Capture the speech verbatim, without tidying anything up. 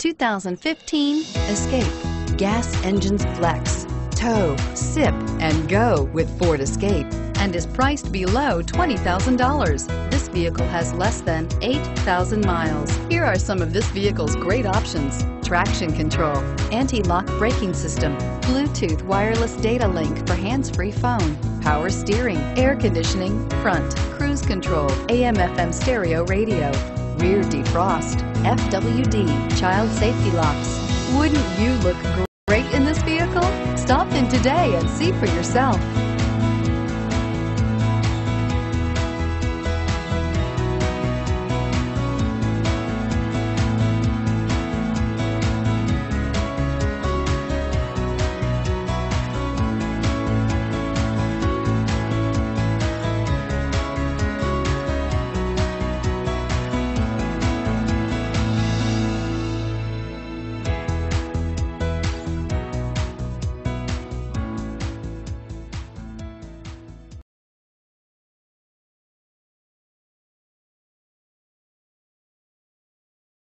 two thousand fifteen Escape. Gas engines flex, tow, sip, and go with Ford Escape, and is priced below twenty thousand dollars. This vehicle has less than eight thousand miles. Here are some of this vehicle's great options: traction control, anti-lock braking system, Bluetooth wireless data link for hands-free phone, power steering, air conditioning, front, cruise control, A M F M stereo radio, rear defrost, F W D, child safety locks. Wouldn't you look great in this vehicle? Stop in today and see for yourself.